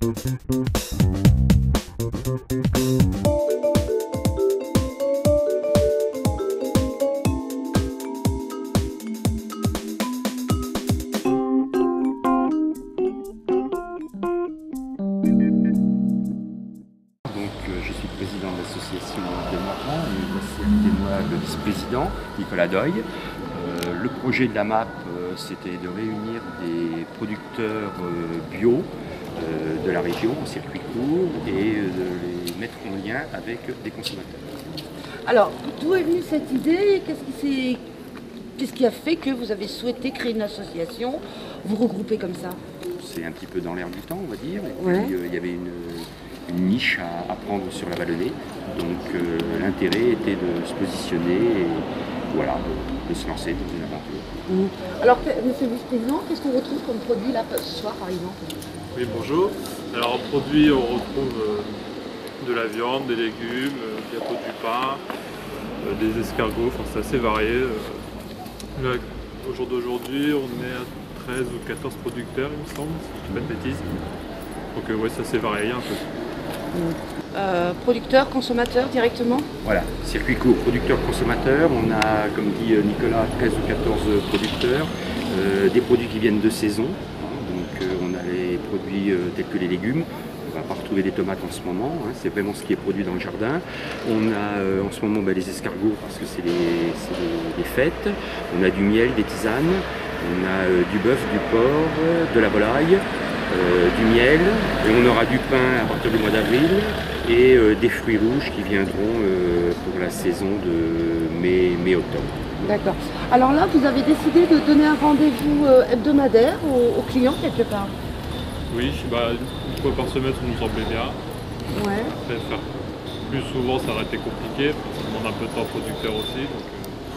Je suis président de l'association de Morvan et voici moi le vice-président, Nicolas Doyle. Le projet de la MAP, c'était de réunir des producteurs bio de la région en circuit court et de les mettre en lien avec des consommateurs. Alors, d'où est venue cette idée? Qu'est-ce qui a fait que vous avez souhaité créer une association, vous regrouper comme ça? C'est un petit peu dans l'air du temps, on va dire. Et puis, il y avait une niche à prendre sur la vallonnée. Donc l'intérêt était de se positionner et voilà, de se lancer dans une aventure. Alors, monsieur le vice-président, qu'est-ce qu'on retrouve comme produit là ce soir par exemple? Oui, bonjour. Alors en produit, on retrouve de la viande, des légumes, bientôt du pain, des escargots, enfin c'est assez varié. Là, au jour d'aujourd'hui, on est à 13 ou 14 producteurs, il me semble, si je ne dis pas de bêtises. Donc ouais, ça c'est varié un peu. Producteurs, consommateurs directement? Voilà, circuit court, producteurs, consommateurs. On a, comme dit Nicolas, 13 ou 14 producteurs, des produits qui viennent de saison. Donc on a les produits tels que les légumes. On ne va pas retrouver des tomates en ce moment, c'est vraiment ce qui est produit dans le jardin. On a en ce moment les escargots parce que c'est les fêtes. On a du miel, des tisanes. On a du bœuf, du porc, de la volaille. Du miel, et on aura du pain à partir du mois d'avril et des fruits rouges qui viendront pour la saison de mai-octobre. D'accord. Alors là, vous avez décidé de donner un rendez-vous hebdomadaire aux clients quelque part? Oui, une fois par semaine, ça nous semblait bien. Ouais. Après, faire plus souvent, ça aurait été compliqué, parce que ça demande un peu de temps producteur aussi. Donc,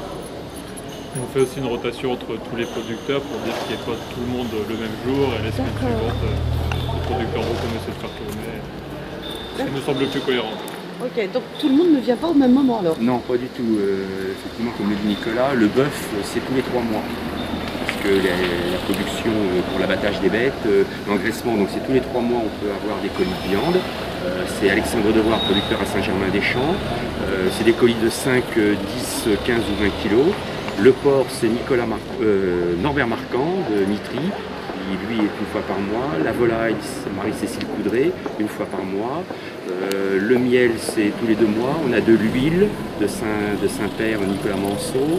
on fait aussi une rotation entre tous les producteurs pour dire qu'il n'y ait pas tout le monde le même jour et la semaine suivante, les producteurs vont essayer de faire tourner. Ça nous semble plus cohérent. Ok, donc tout le monde ne vient pas au même moment alors? Non, pas du tout. Effectivement, comme le dit Nicolas, le bœuf, c'est tous les 3 mois. Parce que la production pour l'abattage des bêtes, l'engraissement, donc c'est tous les 3 mois, on peut avoir des colis de viande. C'est Alexandre Devoir, producteur à Saint-Germain-des-Champs. C'est des colis de 5, 10, 15 ou 20 kilos. Le porc, c'est Norbert Marquand de Nitry, qui lui est une fois par mois. La volaille, c'est Marie-Cécile Coudray, une fois par mois. Le miel, c'est tous les 2 mois. On a de l'huile de Saint-Père, Nicolas Manceau,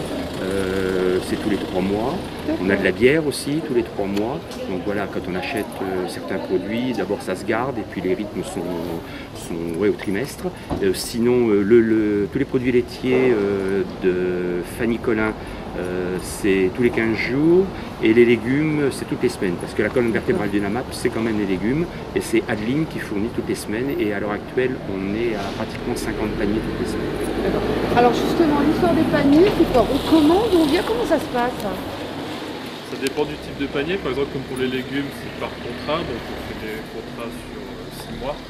c'est tous les 3 mois. On a de la bière aussi, tous les 3 mois. Donc voilà, quand on achète certains produits, d'abord ça se garde et puis les rythmes sont au trimestre. Sinon, tous les produits laitiers de Fanny Collin, c'est tous les 15 jours et les légumes, c'est toutes les semaines parce que la colonne vertébrale d'une AMAP, c'est quand même les légumes et c'est Adeline qui fournit toutes les semaines et à l'heure actuelle, on est à pratiquement 50 paniers toutes les semaines. Alors justement, l'histoire des paniers, c'est quoi? On commande, on vient, comment ça se passe? Ça dépend du type de panier. Par exemple, comme pour les légumes, c'est par contrat, donc on fait des contrats sur 6 mois.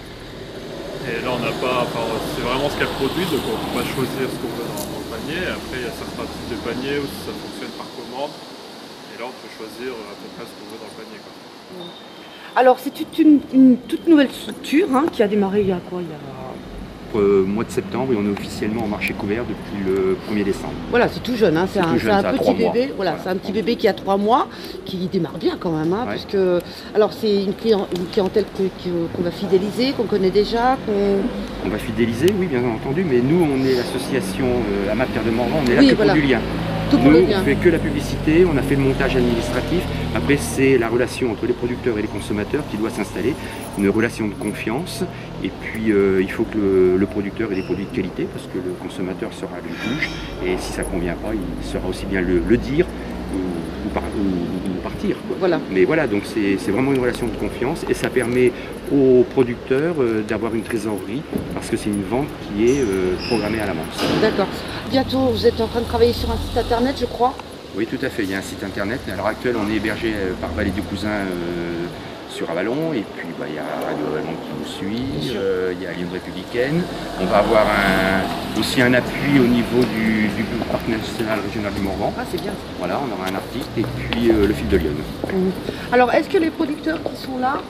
Et là, on n'a pas, c'est vraiment ce qu'elle produit, donc on ne peut pas choisir ce qu'on veut dans le panier. Après, il y a certains types de paniers où ça fonctionne par commande. Et là, on peut choisir à peu près ce qu'on veut dans le panier, quoi. Alors, c'est une toute nouvelle structure qui a démarré il y a quoi? Mois de septembre et on est officiellement en marché couvert depuis le 1er décembre. Voilà, c'est tout jeune, c'est un petit bébé. Voilà, ouais, c'est un petit bébé qui a 3 mois, qui démarre bien quand même, ouais. Puisque alors c'est une clientèle qu'on va fidéliser, qu'on connaît déjà, On va fidéliser, oui, bien entendu, mais nous, on est l'association AMAP Terre de Morvan, on est là pour du lien. Nous, on ne fait que la publicité, on a fait le montage administratif. Après, c'est la relation entre les producteurs et les consommateurs qui doit s'installer, une relation de confiance. Et puis, il faut que le producteur ait des produits de qualité, parce que le consommateur sera le juge. Et si ça ne convient pas, il saura aussi bien le dire ou partir, quoi. Voilà. Mais voilà, donc c'est vraiment une relation de confiance et ça permet aux producteurs d'avoir une trésorerie parce que c'est une vente qui est programmée à l'avance. D'accord. Bientôt, vous êtes en train de travailler sur un site internet, je crois? Oui, tout à fait. Il y a un site internet. À l'heure actuelle, on est hébergé par Vallée du Cousin sur Avallon. Et puis, il y a Radio Avallon qui nous suit. Il y a Lyon Républicaine. On va avoir aussi un appui au niveau du Parc national régional du Morvan. Ah, c'est bien. Voilà, on aura un article. Et puis, le fil de Lyon. Alors, est-ce que les producteurs qui sont là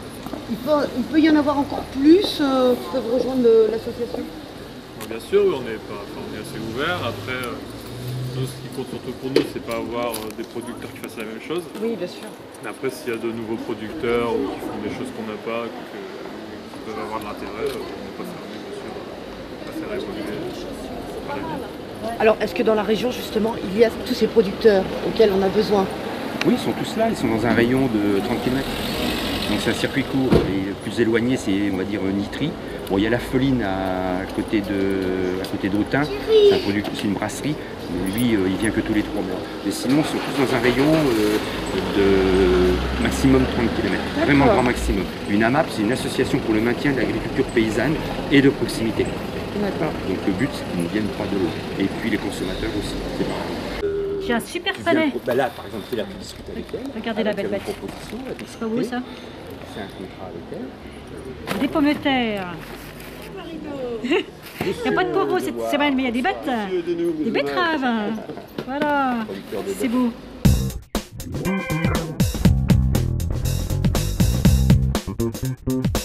il peut y en avoir encore plus qui peuvent rejoindre l'association? Bien sûr, oui, on est assez ouvert. Après, nous, ce qui compte surtout pour nous, c'est pas avoir des producteurs qui fassent la même chose. Oui, bien sûr. Mais après, s'il y a de nouveaux producteurs ou qui font des choses qu'on n'a pas, qui peuvent avoir de l'intérêt, on n'est pas fermé, bien sûr, à faire évoluer par l'avenir. Alors, est-ce que dans la région, justement, il y a tous ces producteurs auxquels on a besoin? Oui, ils sont tous là, ils sont dans un rayon de 30 km. Donc c'est un circuit court. Les plus éloignés, c'est, on va dire, Nitry. Bon, il y a la Foline à côté d'Autun, c'est une brasserie. Lui, il vient que tous les 3 mois. Mais sinon, ils sont tous dans un rayon de maximum 30 km. Vraiment grand maximum. Une AMAP, c'est une association pour le maintien de l'agriculture paysanne et de proximité. D'accord. Donc le but, c'est qu'ils ne viennent pas de l'eau. Et puis les consommateurs aussi. C'est pareil. J'ai un super palais. Bah là, par exemple, tu as pu discuter avec elle. Regardez la belle bête. C'est pas beau ça? C'est un contrat avec elle. Des pommes de terre. Il n'y a pas de corbeaux cette semaine, mais il y a des bêtes. Des betteraves. Voilà. C'est beau.